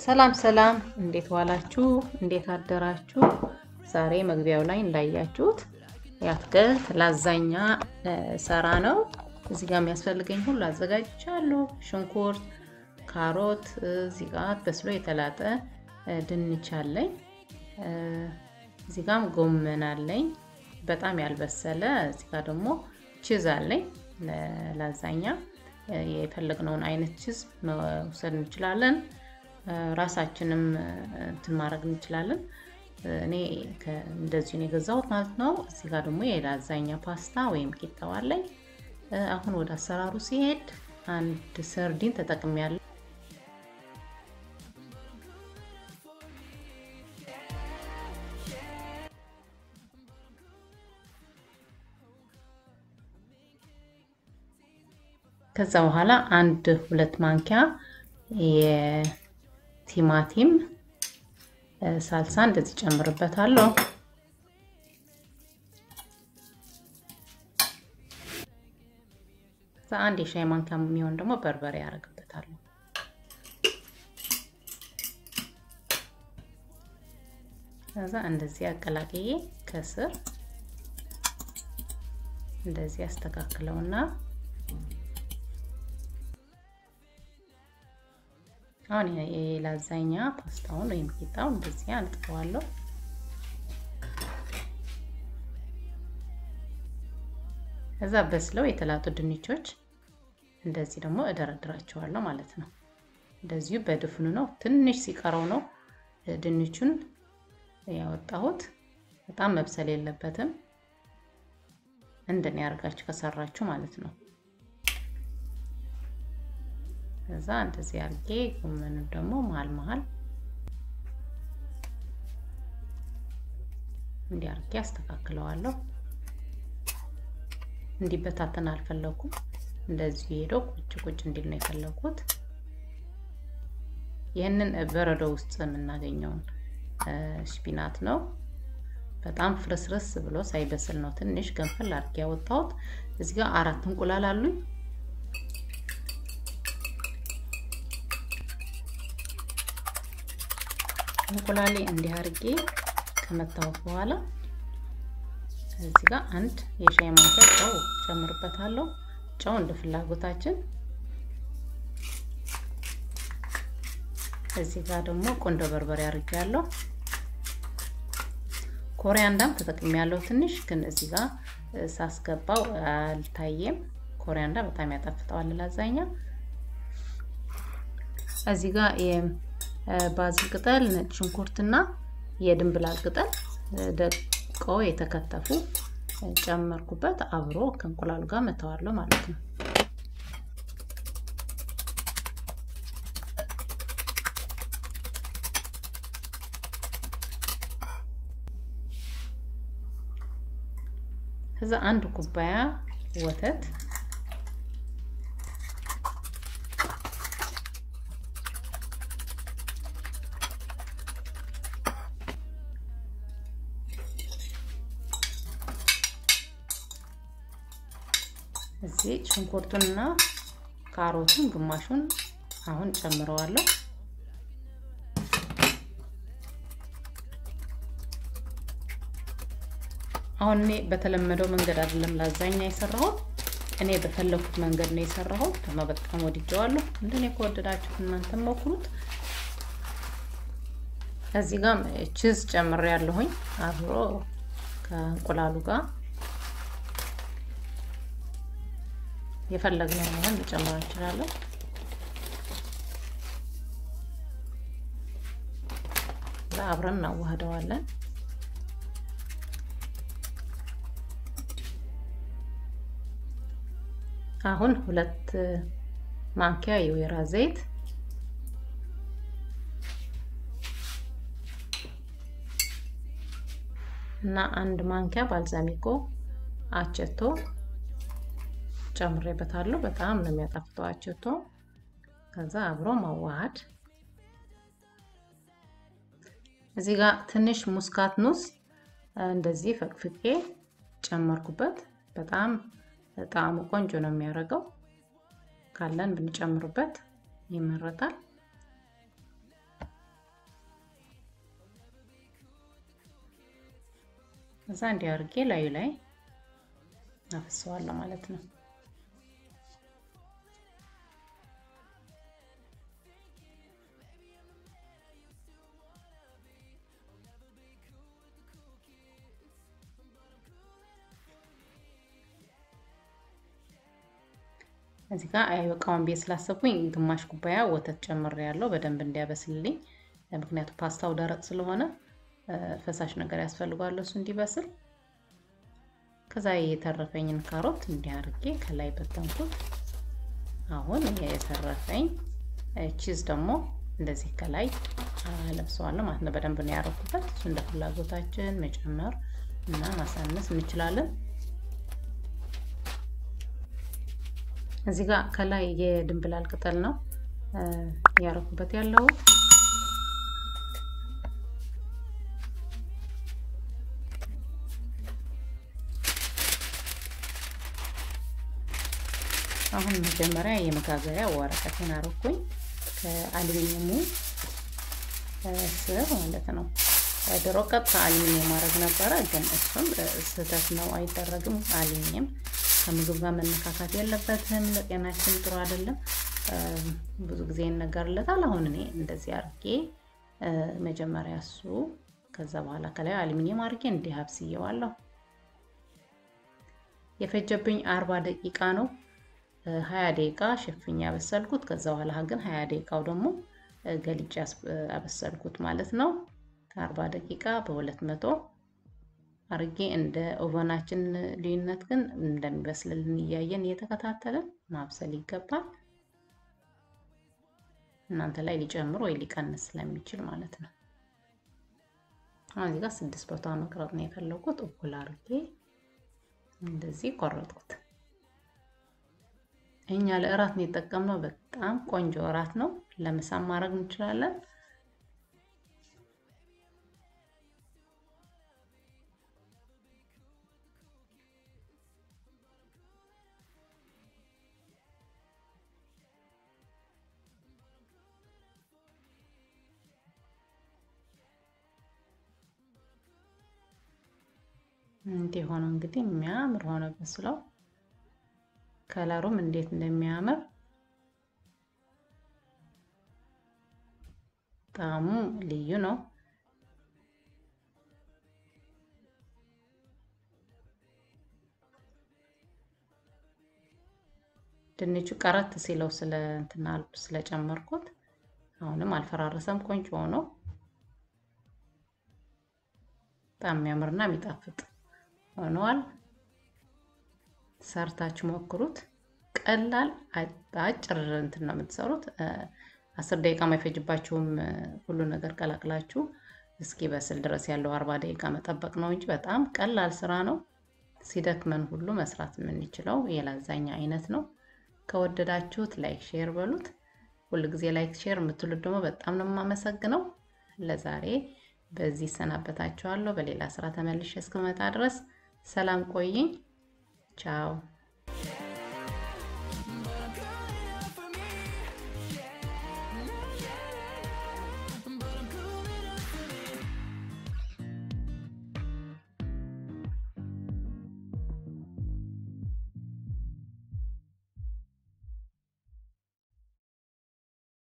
ሰላም ሰላም እንዴት ዋላችሁ እንዴት አደራችሁ ዛሬ መግቢያው ላይ እንዳያችሁት ያትክልት ላዛኛ ሰራ ነው እዚህ ጋር የሚያስፈልገኝ ሁሉ አዘጋጅቻለሁ ሽንኩርት ካሮት እዚህ ጋር በስሎ የተላጠ ድንች አለኝ እዚህ ጋር ጎመን አለኝ በጣም ያልበሰለ እዚህ ጋር ደግሞ ቺዝ አለኝ ላዛኛ የፈለግነውን አይነት ቺዝ መውሰድ እንችላለን ራሳችንም እንትን ማድረግ እንችላለን እኔ እንደዚህ ነው የገዛሁት ማለት ነው እዚህ ጋር ደግሞ የላዛኛ ፓስታ ወይም ቂጣው አለኝ አሁን ወደ አሰራሩ ሲሄድ አንድ ሰርዲን ተጠቅሜያለሁ ከዛ በኋላ አንድ ሁለት ማንኪያ የቲማቲም ሳልሳ እንደዚህ ጨምርበታለሁ ከዛ አንድ የሻይ ማንኪያ የሚሆን ደግሞ በርበሬ ያደርግበታለሁ ከዛ እንደዚህ አቀላቅዬ ከስር እንደዚህ አስተካክለውና አሁን የላዛኛ ፓስታውን ወይም ቂጣውን እንደዚህ አንጥፈዋለሁ ከዛ በስለው የተላጡ ድንቾች እንደዚህ ደግሞ እደረድራቸዋለሁ ማለት ነው እንደዚህ በድፍኑ ነው ትንሽ ሲቀረው ነው ድንቹን ያወጣሁት በጣም መብሰል የለበትም እንደኔ ያርጋችሁ ከሰራችሁ ማለት ነው ከዛ እንደዚህ አርጌ ጎመኑ ደግሞ መሃል እንዲያርጌ አስተካክለዋለሁ እንዲበታተን አልፈለኩም እንደዚህ ሄዶ ቁጭ እንዲል ነው የፈለኩት ይሄንን በረዶ ውስጥ የምናገኘው ስፒናት ነው በጣም ፍርስርስ ብሎ ሳይበስል ነው ትንሽ ገንፈል አርጌ ያወጣሁት እዚህ ጋር 4 እንቁላል አሉኝ እንቁላሌ እንዲያርጌ ከመታው በኋላ እዚህ ጋር አንድ የሻይ ማንኪያ ጨው ጨምርበታለሁ ጨው እንደ ፍላጎታችን እዚህ ጋር ደግሞ ቆንጆ በርበሬ አርጌያለሁ ኮሪያንዳም ተጠቅሜያለሁ ትንሽ ግን እዚህ ጋር ሳስገባው አልታየም ኮሪያንዳ በጣም ያጣፍጣዋል ላዛኛ እዚህ ጋር ባዝል ቅጠል ነጭ ሽንኩርትና የድንብላል ቅጠል ደቆ የተከተፉ ጨመርኩበት አብሮ ከእንቁላሉ ጋር መተዋለሁ ማለት ነው ከዛ አንድ ኩባያ ወተት እዚህ ሽንኩርቱንና ካሮቱን ግማሹን አሁን ጨምረዋለሁ አሁን እኔ በተለመደው መንገድ አይደለም ላዛኛ የሰራሁት እኔ በፈለኩት መንገድ ነው የሰራሁት በጣም ወድጄዋለሁ እንደኔ ከወደዳችሁት እናንተም ሞክሩት እዚህ ጋር ቺዝ ጨምሬያለሁኝ አብሮ ከእንቁላሉ ጋር የፈለግነው ማለት መጨመር እንችላለን አብረን እናዋህደዋለን አሁን 2 ማንኪያ የወይራ ዘይት እና 1 ማንኪያ ባልዛሚኮ አቸቶ ጨምሬበታለሁ በጣም ነው የሚያጣፍጠው አቸቶ ከዛ አብሮ ማዋሃድ እዚህ ጋር ትንሽ ሙስካት ኑስ እንደዚህ ፈቅፍቄ ጨመርኩበት በጣም ጣዕሙ ቆንጆ ነው የሚያደርገው ካለን ብንጨምርበት ይመረጣል እዛ እንዲያርጌ ላዩ ላይ አፍሰዋለሁ ማለት ነው። እዚህ ጋር አይበቃውም ብዬ ስላሰብኩኝ ግማሽ ኩባያ ወተት ጨምሬያለሁ በደንብ እንዲያበስልልኝ። ምክንያቱም ፓስታው ደረቅ ስለሆነ ፈሳሽ ነገር ያስፈልጋል እሱ እንዲበስል። ከዛ የተረፈኝን ካሮት እንዲያርጌ ከላይ በተንኩት። አሁን የተረፈኝ ቺዝ ደግሞ እንደዚህ ከላይ ለብሰዋለሁ ማለት ነው። በደንብ ነው ያረኩበት። እሱ እንደ ፍላጎታችን መጨመር እና ማሳነስ እንችላለን። እዚህ ጋር ከላይ የድንብላል ቅጠል ነው ያረኩበት ያለው። አሁን መጀመሪያ የመጋገሪያ ወረቀቴን አረኩኝ ከአሉሚኒየሙ ስር ማለት ነው። ድሮ ቀጥታ አሉሚኒየም ማድረግ ነበረ፣ ግን እሱም ስህተት ነው፣ አይደረግም። አሉሚኒየም ከምግብ ጋር መነካካት የለበትም፣ ለጤናችን ጥሩ አይደለም። ብዙ ጊዜ ይነገርለታል። አሁን እኔ እንደዚህ አርጌ መጀመሪያ እሱ ከዛ በኋላ ከላይ አሉሚኒየም አርጌ እንዲህ አብስየዋለሁ። የፈጀብኝ 40 ደቂቃ ነው። 20 ደቂቃ ሸፍኛ ያበሰልኩት። ከዛ በኋላ ግን 20 ደቂቃው ደግሞ ገልጬ አበሰልኩት ማለት ነው። 40 ደቂቃ በ200 አርጌ እንደ ኦቨናችን ልዩነት ግን እንደሚበስልልን እያየን እየተከታተልን ማብሰል ይገባል። እናንተ ላይ ሊጨምር ወይ ሊቀንስ ስለሚችል ማለት ነው። እዚህ ጋር 6 ቦታ መቅረጥ ነው የፈለኩት። እኩል አርጌ እንደዚህ ቆረጥኩት። እኛ ለእራት ነው የተጠቀምነው። በጣም ቆንጆ እራት ነው። ለምሳ ማድረግ እንችላለን። እንዲህ ሆኖ እንግዲህ የሚያምር ሆነ በስለው። ከለሩም እንዴት እንደሚያምር ጣዕሙ ልዩ ነው። ድንቹ ቀረት ሲለው ስለጨመርኩት አሁንም አልፈራረሰም። ቆንጆ ሆኖ በጣም የሚያምርና የሚጣፍጥ ሆኗል። ሰርታችሁ ሞክሩት። ቀላል አጭር እንትን ነው የምትሰሩት። 10 ደቂቃ ማይፈጅባችሁም። ሁሉ ነገር ቀላቅላችሁ እስኪ በስል ድረስ ያለው 40 ደቂቃ መጠበቅ ነው እንጂ በጣም ቀላል ስራ ነው። ሲደክመን ሁሉ መስራት የምንችለው የላዛኛ አይነት ነው። ከወደዳችሁት ላይክ ሼር በሉት። ሁሉ ጊዜ ላይክ ሼር የምትሉት ደግሞ በጣም ነው የማመሰግነው። ለዛሬ በዚህ ሰናበታችኋለሁ። በሌላ ስራ ተመልሼ እስክመጣ ድረስ ሰላም ቆይኝ። ቻው።